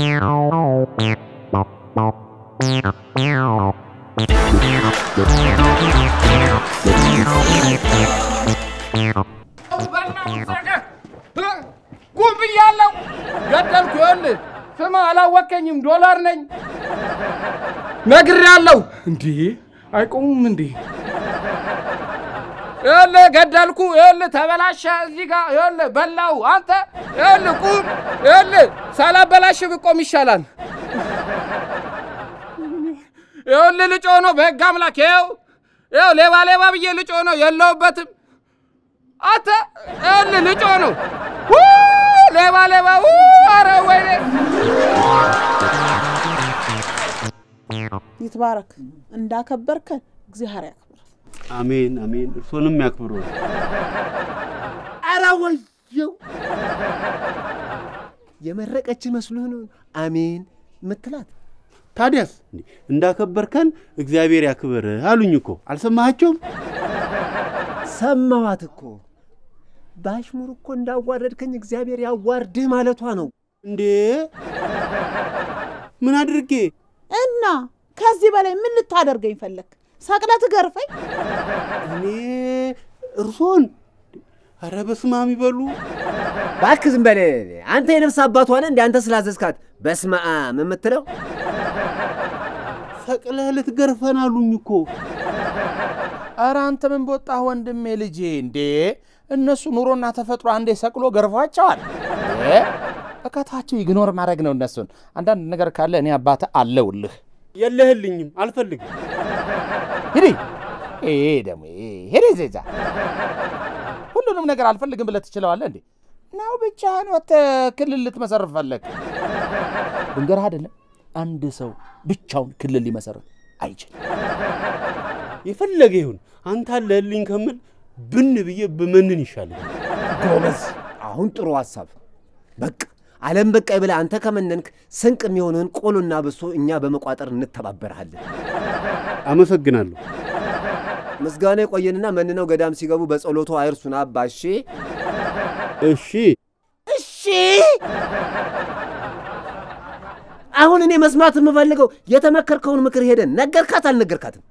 قوم بيالله قدلك يقول فما على وكنيم دولار نኝ ነግሬያለሁ እንዴ አይቆምም እንዴ ያለ ገደልኩ ያለ ተበላሸ እዚህ ጋር ያለ በላው አንተ ያለ ቁም ያለ ሳላበላሽ ብቆም ይሻላል ያለ ልጮ ነው በህግ አምላክ ያው ሌባ ብዬ ልጮ ነው የለውበትም አንተ ያለ ልጮ ነው ሌባ ኧረ ወይኔ ይትባረክ እንዳከበርከን እግዚአብሔር ያክብር አሜን አሜን እርሶንም ያክብሩ አራወየው የመረቀች መስሎህ ነው አሜን ምትላት ታዲያስ እንዳከበርከን እግዚአብሔር ያክብር አሉኝ እኮ አልሰማሃቸውም ሰማዋት እኮ ባሽሙር እኮ እንዳዋረድከኝ እግዚአብሔር ያዋርድህ ማለቷ ነው እንዴ ምን አድርጌ እና ከዚህ በላይ ምን ልታደርገኝ ፈለክ ሰቅለት ገርፈኝ እኔ እርሶን አረ በስማም ይበሉ ባክ ዝም በለ አንተ የነፍስ አባቷ ነህ እንዴ አንተ ስላዘዝካት በስማም የምትለው ሰቅለህ ልትገርፈን አሉኝ እኮ አረ አንተ ምን በወጣህ ወንድሜ ልጄ እንዴ እነሱ ኑሮና ተፈጥሮ አንዴ ሰቅሎ ገርፏቸዋል በከታቸው ይግኖር ማድረግ ነው እነሱን አንዳንድ ነገር ካለ እኔ አባተ አለውልህ የለህልኝም አልፈልግም ሂዲ ደሞ ሂዲ ዘዛ ሁሉንም ነገር አልፈልግም ብለህ ትችላለህ እንዴ ናው ብቻህን ወተ ክልል ልትመሰርፍ ፈለክ እንገርህ አይደለም አንድ ሰው ብቻውን ክልል ሊመሰርፍ አይችልም የፈለገ ይሁን አንተ አለልኝ ከመል ብን ብዬ በመንን ይሻላል ጎበዝ አሁን ጥሩ ሐሳብ በቃ ዓለም በቃ ይብላ አንተ ከመነንክ ስንቅ የሚሆነን ቆሎና በሶ እኛ በመቋጠር እንተባበራለን አመሰግናለሁ ምስጋና ይቆየንና መንነው ገዳም ሲገቡ በጸሎቱ አይርሱና አባሺ እሺ አሁን እኔ መስማት የምፈልገው የተመከርከውን ምክር ሄደን ነገርካት አልነገርካትም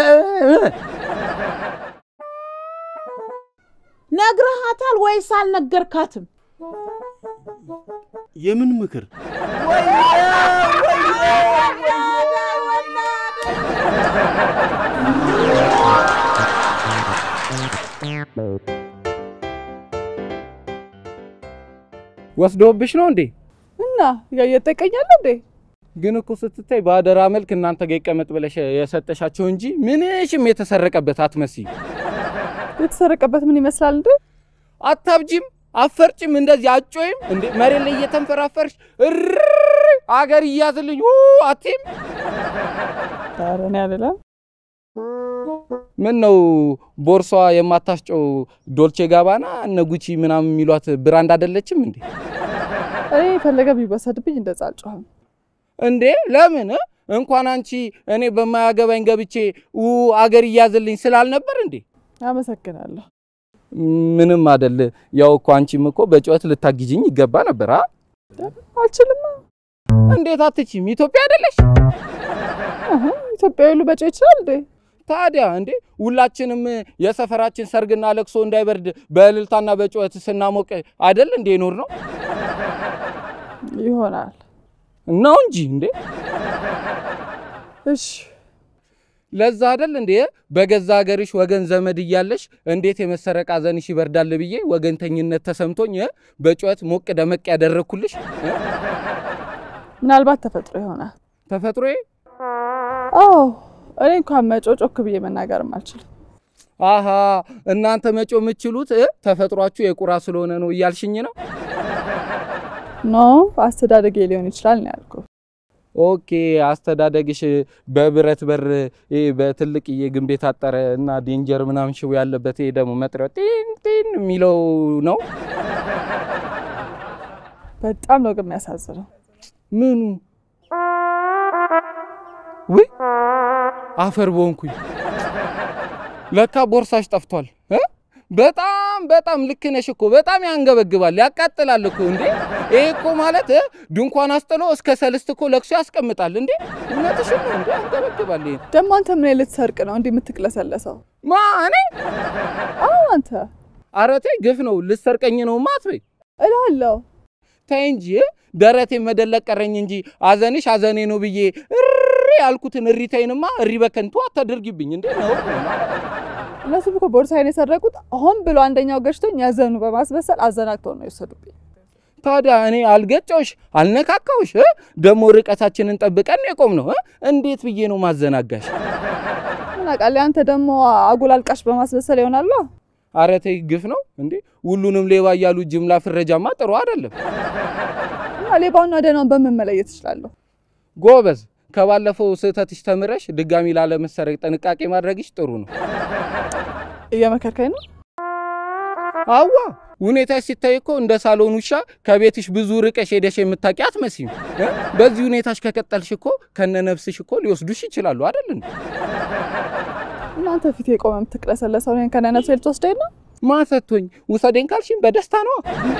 ነግረሃታል ወይስ አልነገርካትም የምን ምክር ወስዶብሽ ነው እንዴ እና ያየጠቀኛል እንዴ ግን እኮ ስትታይ ባደራ መልክ እናንተ ጋር ይቀመጥ ብለሽ የሰጠሻቸው እንጂ ምንሽም የተሰረቀበት አትመስይ የተሰረቀበት ምን ይመስላል እንዴ አታብጂም አፈርጭም እንደዚህ አጮይም እንዴ መሬት ላይ እየተንፈራፈርሽ አገር ይያዝልኝ አትይም ታረኔ አይደለም ምን ነው ቦርሷ የማታስጨው ዶልቼ ጋባና ነጉቺ ምናምን የሚሏት ብራንድ አይደለችም እንዴ አይ ፈለገ ቢወሰድብኝ እንደዛ አልጮህም እንዴ ለምን እንኳን አንቺ እኔ በማያገባኝ ገብቼ አገር ይያዝልኝ ስላልነበር እንዴ አመሰግናለሁ ምንም አይደል ያው እኮ አንቺም እኮ በጨዋት ልታግጂኝ ይገባ ነበር አልችልም እንዴት አትችም ኢትዮጵያ አይደለሽ ኢትዮጵያ ሁሉ በጨው ይችላል እንዴ ታዲያ እንዴ ሁላችንም የሰፈራችን ሰርግና ለቅሶ እንዳይበርድ በእልልታና በጨዋት ስናሞቅ አይደል እንዴ ኖር ነው ይሆናል ነው እንጂ እንዴ እሺ ለዛ አይደል እንዴ በገዛ ሀገርሽ ወገን ዘመድ ይያለሽ እንዴት የመሰረቅ አዘንሽ ይበርዳል ብዬ ወገንተኝነት ተሰምቶኝ በጨዋት ሞቅ ደመቅ ያደረኩልሽ ምናልባት ተፈጥሮ ይሆናል ተፈጥሮዬ እኔ እንኳን መጮጮክ ብዬ መናገር ማልችል አሃ እናንተ መጮ የምትችሉት ተፈጥሯችሁ የቁራ ስለሆነ ነው ይያልሽኝ ነው ኖ አስተዳደጌ ሊሆን ይችላል ነው ያልኩት ኦኬ አስተዳደግሽ በብረት በር በትልቅ የግንብ የታጠረ እና ዴንጀር ምናምን ሽው ያለበት ደግሞ መጥሪያው ቲን ሚለው ነው በጣም ነው የሚያሳዝነው ምኑ ወይ አፈር ቦንኩኝ ለካ ቦርሳሽ ጠፍቷል በጣም ልክ ነሽ እኮ በጣም ያንገበግባል ያቃጥላል እኮ እንዴ ይሄ እኮ ማለት ድንኳን አስጥሎ እስከ ሰልስት እኮ ለክሶ ያስቀምጣል እንዴ እውነትሽ ነው እንዴ ያንገበግባል ደግሞ አንተ ምን ልትሰርቅ ነው እንዴ የምትቅለሰለሰው ማኔ አንተ ኧረ ተይ ግፍ ነው ልትሰርቀኝ ነው ማትበይ እላለሁ ተይ እንጂ ደረቴ መደለቅ ቀረኝ እንጂ አዘንሽ አዘኔ ነው ብዬ እሪ ያልኩትን እሪታይንማ እሪ በከንቱ አታድርጊብኝ እንዴ ነው እነሱ እኮ ቦርሳዬን የሰረቁት አሁን ብሎ አንደኛው ገሽቶኝ ያዘኑ በማስበሰል አዘናግተው ነው የወሰዱብኝ ታዲያ እኔ አልገጨውሽ አልነካካውሽ ደሞ ርቀታችንን ጠብቀን የቆም ነው እንዴት ብዬ ነው ማዘናጋሽ ምን አቃለ አንተ ደሞ አጉላልቃሽ በማስበሰል ይሆናል ኧረ ተይ ግፍ ነው እንዴ ሁሉንም ሌባ ያሉ ጅምላ ፍረጃማ ጥሩ አይደለም እና ሌባውና ደህናውን በምን መለየት ይችላልው ጎበዝ ከባለፈው ስህተትሽ ተምረሽ ድጋሚ ላለመሰረቅ ጥንቃቄ ማድረግሽ ጥሩ ነው እየመከርከኝ ነው አዋ ሁኔታሽ ሲታይ እኮ እንደ ሳሎን ውሻ ከቤትሽ ብዙ ርቀሽ ሄደሽ የምታቂያት መስይም በዚህ ሁኔታሽ ከቀጠልሽ እኮ ከነነፍስሽ እኮ ሊወስዱሽ ይችላሉ አይደል እናንተ ፊት የቆመ የምትቅለሰለሰው ነን ከነነፍስ ልትወስደኝ ነው ማሰቶኝ ውሰደኝ ካልሽኝ በደስታ ነው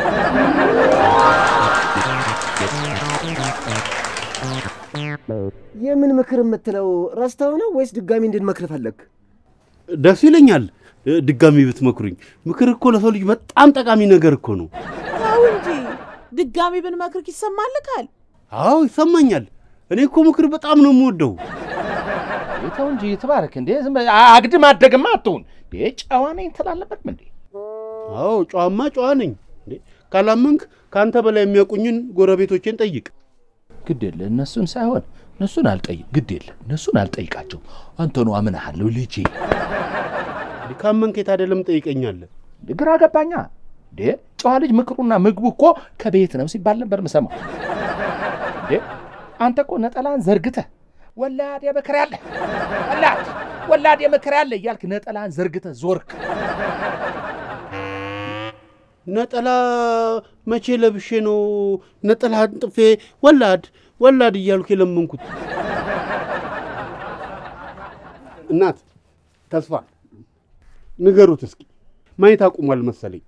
የምን ምክር የምትለው ረስተው ነው ወይስ ድጋሚ እንድንመክር ፈለክ ደስ ይለኛል ድጋሚ ብትመክሩኝ ምክር እኮ ለሰው ልጅ በጣም ጠቃሚ ነገር እኮ ነው አው እንጂ ድጋሚ ብንመክርክ ይሰማልካል አው ይሰማኛል እኔ እኮ ምክር በጣም ነው የምወደው ይተው እንጂ ተባረክ እንዴ ዝም አግድም አደግማ አትሁን ጨዋ ነኝ ትላለበት እንዴ አው ጨዋ ነኝ እንዴ ካላመንክ ካንተ በላይ የሚያቁኝን ጎረቤቶችን ጠይቅ ግድ የለ እነሱን ሳይሆን እነሱን አልጠይቅ ግድ የለ እነሱን አልጠይቃቸው አንተ ነው አምናለሁ ልጄ ካመንክ የታደለም ጠይቀኛለህ ግራ ገባኛ እንዴ ጨዋ ልጅ ምክሩና ምግቡ እኮ ከቤት ነው ሲባል ነበር መሰማው እንዴ አንተ እኮ ነጠላን ዘርግተህ ወላድ የመከራ ያለ ወላድ የመከራ ያለ ይያልክ ነጠላን ዘርግተህ ዞርክ ነጠላ መቼ ለብሼ ነው ነጠላ ጥፌ ወላድ ይያልኩ የለምንኩት እናት ተስፋ ንገሩት እስኪ ማየት አቁሟል መሰለኝ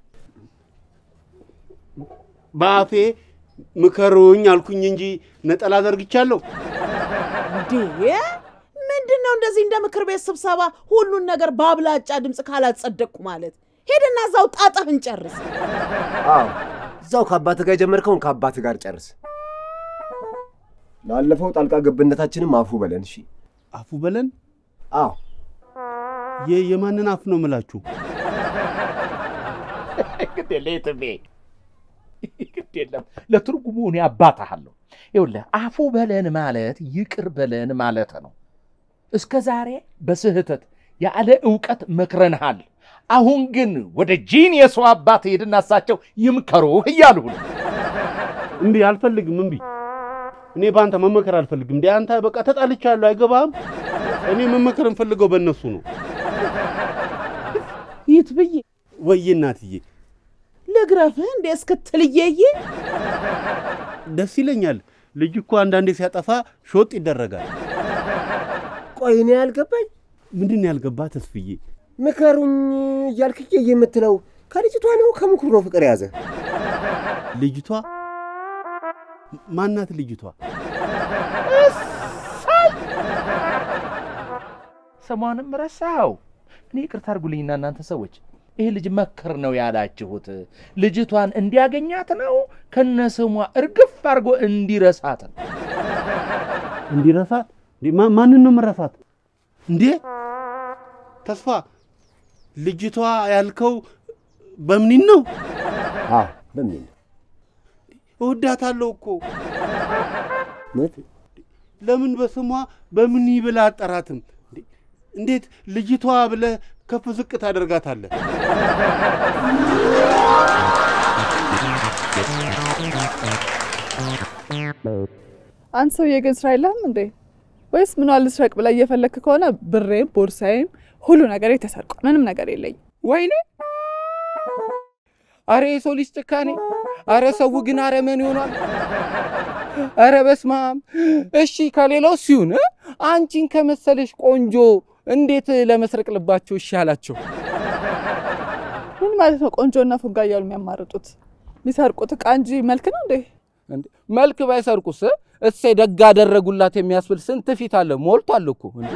ባፌ ምከሩኝ አልኩኝ እንጂ ነጠላ ዘርግቻለሁ እንዴ ምንድነው እንደዚህ እንደ ምክር ቤት ስብሰባ ሁሉን ነገር ባብላጫ ድምጽ ካላጸደቅኩ ማለት ሄደና ዛው ጣጣህን ጨርስ አው ዛው ከአባት ጋር ጀመርከውን ከአባት ጋር ጨርስ ላለፈው ጣልቃ ገብነታችንም አፉ በለን እሺ አፉ በለን አው የማንን አፍ ነው ምላችሁ ግዴለትም ግዴለም ለትርጉሙ እኔ አባታለሁ ይኸውልህ አፉ በለን ማለት ይቅር በለን ማለት ነው እስከ ዛሬ በስህተት ያለ ዕውቀት መክረንሃል አሁን ግን ወደ ጂኒየስ አባት ሄድና እሳቸው ይምከሩ ይያሉ እንዴ አልፈልግም እንዴ እኔ ባንተ መመከር አልፈልግም እንዴ አንተ በቃ ተጣልቻለሁ አይገባም እኔ መመከር እንፈልገው በእነሱ ነው ይትብዬ ወይ እናትዬ ለግራፍህ እንዴ እስክትልየየ ደስ ይለኛል ልጅ እኮ አንዳንዴ ሲያጠፋ ሾጥ ይደረጋል ቆይ እኔ ያልገባኝ ምንድን ያልገባ ተስፍዬ ምከሩኝ ይያልክዬ የምትለው ከልጅቷ ነው ከምክሩ ነው ፍቅር ያዘ ልጅቷ ማናት ልጅቷ ሰማንም ረሳው እኔ ይቅርታ አድርጉልኝና እናንተ ሰዎች ይሄ ልጅ መከር ነው ያላችሁት ልጅቷን እንዲያገኛት ነው ከነሰሟ እርግፍ አድርጎ እንዲረሳት ማንን ነው መረሳት እንዴ ተስፋ ልጅቷ ያልከው በምን ነው በምን እወዳታለሁ እኮ ለምን በስሟ በምን ይብላ አጠራትም እንዴት ልጅቷ ብለ ከፍ ዝቅ ታደርጋታለህ አንተ ሰው የግን ስራ የለህም እንዴ ወይስ ምን አልስረቅ ብለ እየፈለክ ከሆነ ብሬም ቦርሳዬም ሁሉ ነገር ተሰርቋል ምንም ነገር የለኝ ወይኔ አሬ ሶሊስ ጭካኔ አረ ሰው ግን አረመን ይሆናል አረ በስማም እሺ ከሌላው ሲሆን አንቺን ከመሰለሽ ቆንጆ እንዴት ለመስረቅ ልባቸው ይሻላቸው ማለት ነው ቆንጆና ፉንጋ እያሉ የሚያማርጡት? የሚሰርቁት ዕቃ እንጂ መልክ ነው እንዴ? እንዴ መልክ ባይሰርቁስ እሰይ ደግ አደረጉላት የሚያስብል ስንት ፊት አለ ሞልቷል እኮ እንዴ።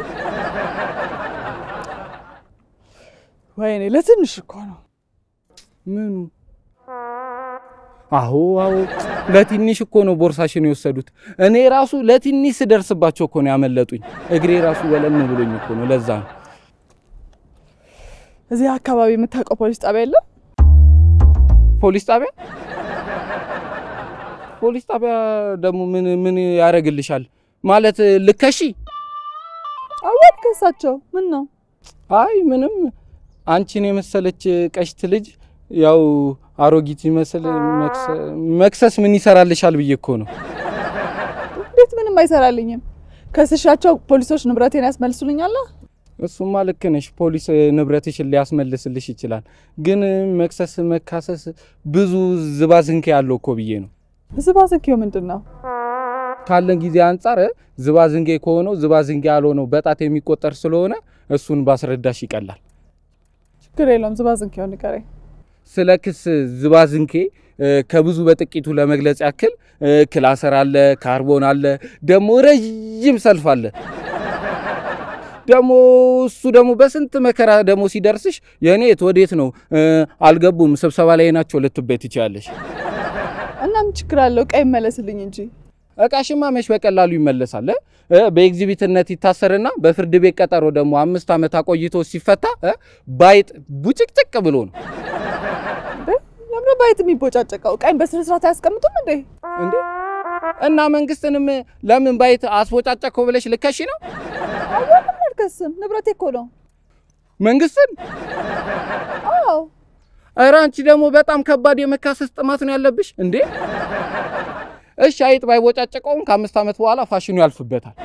ወይኔ ለትንሽ እኮ ነው። ምኑ? አዎ ለትንሽ እኮ ነው ቦርሳሽን የወሰዱት። እኔ ራሱ ለትንሽ ስደርስባቸው እኮ ነው ያመለጡኝ። እግሬ ራሱ ወለም ብሎኝ እኮ ነው። ለዛ ነው። እዚህ አካባቢ የምታውቀው ፖሊስ ጣቢያ የለም? ፖሊስ ጣቢያ ደግሞ ምን ያረግልሻል? ማለት ልከሺ? አወቅ ከሳቸው ምን ነው? አይ ምንም አንቺን የመሰለች ቀሽት ልጅ ያው አሮጊት ይመስል መክሰስ ምን ይሰራልሻል ብዬ እኮ ነው። እንዴት ምንም አይሰራልኝም? ከስሻቸው ፖሊሶች ንብረቴን ያስመልሱልኛል? እሱማ ልክ ነሽ። ፖሊስ ንብረትሽን ሊያስመልስልሽ ይችላል። ግን መክሰስ መካሰስ ብዙ ዝባዝንኬ ያለው እኮ ብዬ ነው። ዝባዝንኬው ምንድነው? ካለን ጊዜ አንፃር ዝባዝንኬ ከሆነው ዝባዝንኬ ያልሆነው በጣት የሚቆጠር ስለሆነ እሱን ባስረዳሽ ይቀላል። ችግር የለውም። ዝባዝንኬው ንገረኝ። ስለ ክስ ዝባዝንኬ ከብዙ በጥቂቱ ለመግለጽ ያክል ክላሰር አለ፣ ካርቦን አለ፣ ደሞ ረጅም ሰልፍ አለ። ደሞ እሱ ደሞ በስንት መከራ ደሞ ሲደርስሽ የኔት ወዴት ነው አልገቡም ስብሰባ ላይ ናቸው ልትበይ ትችያለሽ። እናም ችግር አለው ቀይ መለስልኝ እንጂ እቃሽማ መች በቀላሉ ይመለሳል። በኤግዚቢትነት ይታሰርና በፍርድ ቤት ቀጠሮ ደሞ 5 ዓመት አቆይቶ ሲፈታ ባይጥ ቡጭቅጭቅ ብሎ ነው። ለምን ባይጥ የሚቦጫጨቀው? ቀይ በስነ ስርዓት አያስቀምጡም እንዴ? እና መንግስትንም ለምን ባይጥ አስቦጫጨቀው ብለሽ ልከሺ ነው? አልከስም፣ ንብረቴ እኮ ነው። መንግስትን? አዎ። ኧረ አንቺ ደግሞ በጣም ከባድ የመካሰስ ጥማት ነው ያለብሽ እንዴ። እሺ አይጥ ባይቦጫጨቀውም ከ5 ዓመት በኋላ ፋሽኑ ያልፍበታል።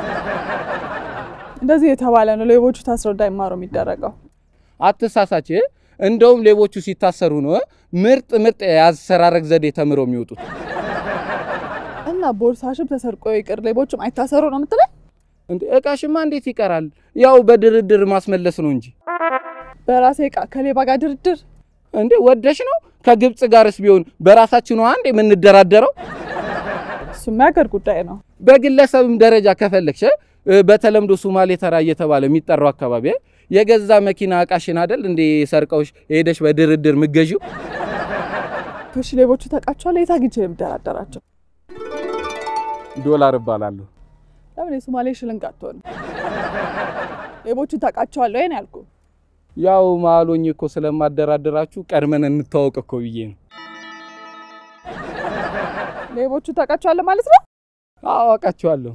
እንደዚህ የተባለ ነው ሌቦቹ ታስረው እንዳይማሩ የሚደረገው። አትሳሳች። እንደውም ሌቦቹ ሲታሰሩ ነው ምርጥ ያሰራረግ ዘዴ ተምረው የሚወጡት። እና ቦርሳሽም ተሰርቆ ይቅር ሌቦቹም አይታሰሩ ነው የምትለኝ? እንዴ እቃሽማ እንዴት ይቀራል? ያው በድርድር ማስመለስ ነው እንጂ። በራሴ እቃ ከሌባ ጋር ድርድር? እንዴ ወደሽ ነው? ከግብጽ ጋርስ ቢሆን በራሳችን ነው አንዴ ምን እንደራደረው? እሱም ያገር ጉዳይ ነው። በግለሰብም ደረጃ ከፈለክሽ በተለምዶ ሶማሌ ተራ እየተባለ የሚጠራው አካባቢ የገዛ መኪና እቃሽን አይደል እንዴ ሰርቀውሽ ሄደሽ በድርድር ምገዢው? እሺ ሌቦቹ ተቃቸዋል። የት አግኝቼ የምደራደራቸው? ዶላር እባላለሁ። ለምን የሶማሌ ሽልንግ አትሆንም? ሌቦቹ ተቃቸዋል ወይ ነው ያልኩ? ያው ማሎኝ እኮ ስለማደራደራችሁ ቀድመን እንተዋወቅ እኮ ብዬ ነው። ሌቦቹ ተቃቸዋል ማለት ነው? አዎ አውቃቸዋለሁ።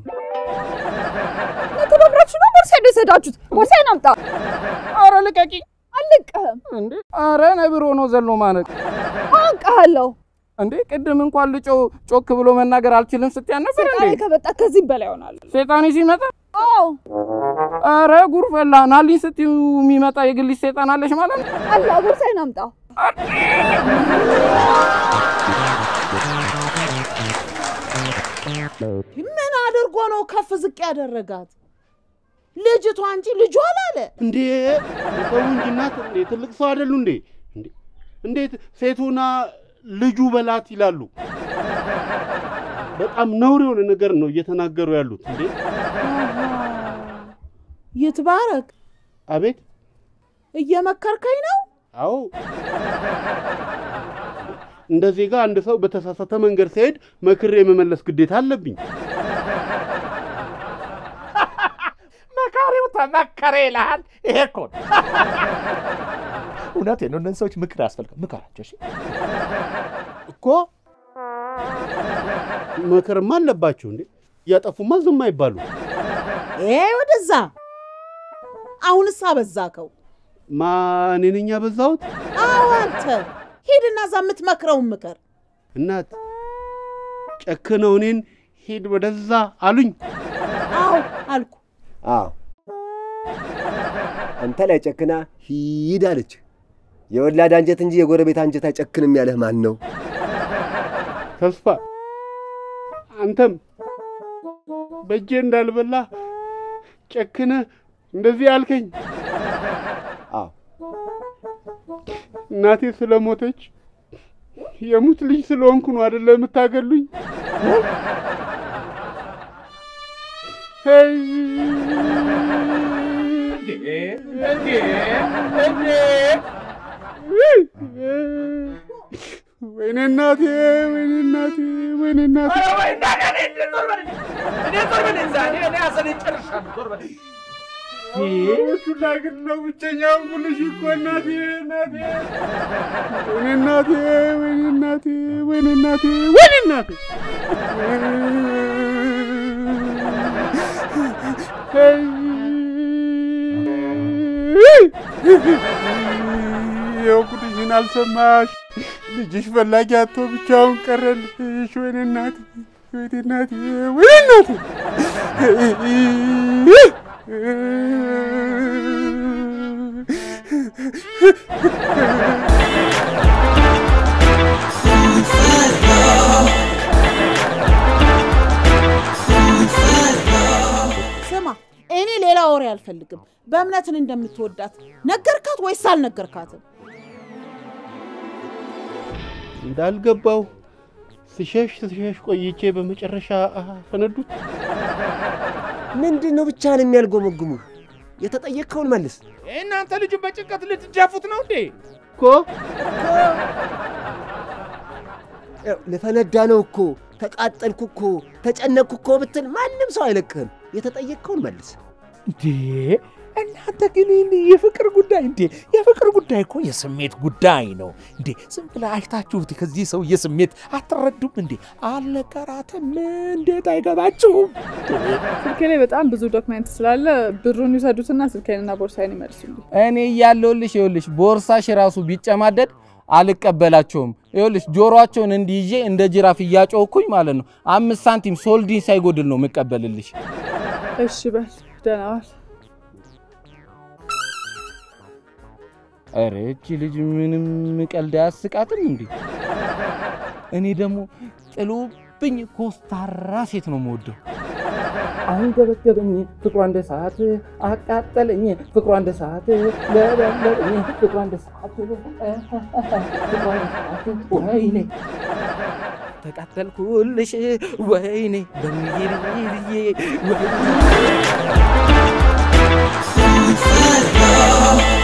ለተባብራችሁ ነው ቦርሳዬን የሰዳችሁት? ቦርሳዬን አምጣ። ኧረ ልቀቂኝ። አልለቅህም እንዴ! ኧረ ነብሮ ነው ዘሎ ማነቅ። አንቀሃለሁ እንዴ! ቅድም እንኳን ጮክ ብሎ መናገር አልችልም ስትያል ነበር እንዴ? ሰይጣኔ ከመጣ ከዚህ በላይ ይሆናል። ሰይጣኔ ሲመጣ? አዎ። ኧረ ጉርፈላ ናልኝ ስትዩ የሚመጣ የግልሽ ሰይጣን አለሽ ማለት ነው? አላ ቦርሳዬን አምጣ። ምን አድርጎ ነው ከፍ ዝቅ ያደረጋት? ልጅቷ እንጂ ልጇ አላለ እንዴ? ተው እንጂ እናት፣ እንዴ ትልቅ ሰው አይደሉ እንዴ? እንዴት ሴቱና ልጁ በላት ይላሉ? በጣም ነውር የሆነ ነገር ነው እየተናገሩ ያሉት። እንዴ ይትባረክ። አቤት። እየመከርከኝ ነው? አዎ። እንደ ዜጋ አንድ ሰው በተሳሳተ መንገድ ሲሄድ መክሬ የመመለስ ግዴታ አለብኝ። መካሪው ተመከረ ይላል። ይሄ እኮ እውነቴን ነው። እነዚህ ሰዎች ምክር ያስፈልጋል። ምከራቸው እሺ። እኮ መከርማ አለባቸው እንዴ? ያጠፉማ ዝም አይባሉ። ወደዛ አሁንስ አበዛከው። ማን ነኝ ያበዛሁት? አዎ አንተ ሂድና እዛ የምትመክረውን ምከር። እናት ጨክነው እኔን ሂድ ወደዛ አሉኝ። አዎ አልኩ። አዎ አንተ ላይ ጨክና ሂድ አለች። የወላድ አንጀት እንጂ የጎረቤት አንጀት አይጨክንም ያለህ ማን ነው? ተስፋ አንተም በእጄ እንዳልበላ ጨክነ እንደዚህ አልከኝ። አዎ እናቴ ስለሞተች የሙት ልጅ ስለሆንኩ ነው አይደለም የምታገሉኝ? ሄይ ወይኔ እናቴ ወይኔ እናቴ ወይኔ እናቴ ላግን ነው ብቸኛውን ጉልሽ እኮ እናቴ እናቴ ወይኔ እናቴ ወይኔ እናቴ ወይኔ እናቴ ወይኔ እናቴ ያው ጉድሽን አልሰማሽ ልጅሽ ፈላጊ አጥቶ ብቻውን ቀረልሽ ወይኔ እናቴ ወይኔ እናቴ ወይኔ እናቴ ስማ እኔ ሌላ ወሬ አልፈልግም በእምነትን እንደምትወዳት ነገርካት ወይስ አልነገርካትም እንዳልገባው ስሸሽ ቆይቼ በመጨረሻ ፈነዱት ምንድነው ብቻህን የሚያልጎመግሙህ የተጠየቅከውን መልስ እናንተ ልጅ በጭንቀት ልትጃፉት ነው እንዴ ኮ ለፈነዳ ነው እኮ ተቃጠልኩ እኮ ተጨነቅኩ እኮ ብትል ማንም ሰው አይለቅህም የተጠየቅከውን መልስ እንዴ እናንተ ግን የፍቅር ጉዳይ እንዴ የፍቅር ጉዳይ እኮ የስሜት ጉዳይ ነው እንዴ ዝም ብለህ አይታችሁት ከዚህ ሰው የስሜት አትረዱም እንዴ አልነገራትም እንዴት አይገባችሁም ስልኬ ላይ በጣም ብዙ ዶክመንት ስላለ ብሩን ይሰዱትና ስልኬንና ቦርሳዬን ይመልሱልኝ እኔ ያለውልሽ ይኸውልሽ ቦርሳሽ ራሱ ቢጨማደድ አልቀበላቸውም ይኸውልሽ ጆሮአቸውን እንዲይዤ እንደ ጅራፍ እያጮኩኝ ማለት ነው 5 ሳንቲም ሶልዲን ሳይጎድል ነው መቀበልልሽ እሺ በል ደህና ዋል ኧረ እቺ ልጅ ምንም ቀልድ አያስቃትም እንዴ እኔ ደግሞ ጥሎብኝ ኮስታራ ሴት ነው የምወደው አንገበገበኝ ፍቅሯ እንደ ሰዓት አቃጠለኝ ፍቅሯ እንደ ሰዓት ለበለኝ ፍቅሯ እንደ ሰዓት ፍቅሯ እንደ ሰዓት ወይኔ ተቃጠልኩልሽ ወይኔ በሚሄድዬ ወይኔ